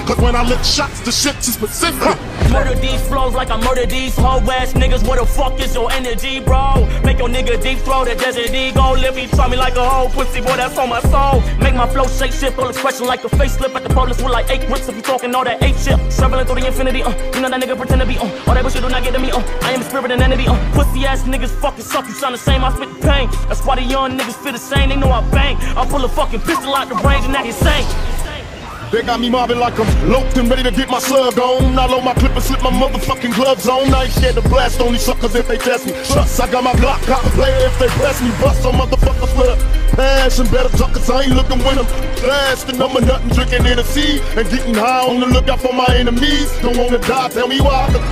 Cause when I lick shots, the shit's specific. Murder these flows like I murder these hoe ass niggas. Where the fuck is your energy, bro? Make your nigga deep throw the desert ego. Live me, try me like a whole pussy, boy, that's on my soul. Make my flow shake shit, full expression like a facelift. At the police with like 8 bricks if you talking all that 8 shit. Traveling through the infinity, you know that nigga pretend to be, all that bullshit do not get to me, I am a spirit and entity, pussy ass niggas fucking suck, you sound the same, I spit the pain. That's why the young niggas feel the same, they know I bang. I pull a fucking pistol out the range and that insane. They got me mobbing like I'm loped and ready to get my slug on. I load my clip and slip my motherfucking gloves on. I ain't scared to blast on these suckers if they test me. Trust, I got my Glock, cop a player if they press me. Bust on motherfuckers with a passion. Better talk cause I ain't looking with them. Blasting them or nothing, drinking Hennessy and getting high on the lookout for my enemies. Don't wanna die, tell me why, cause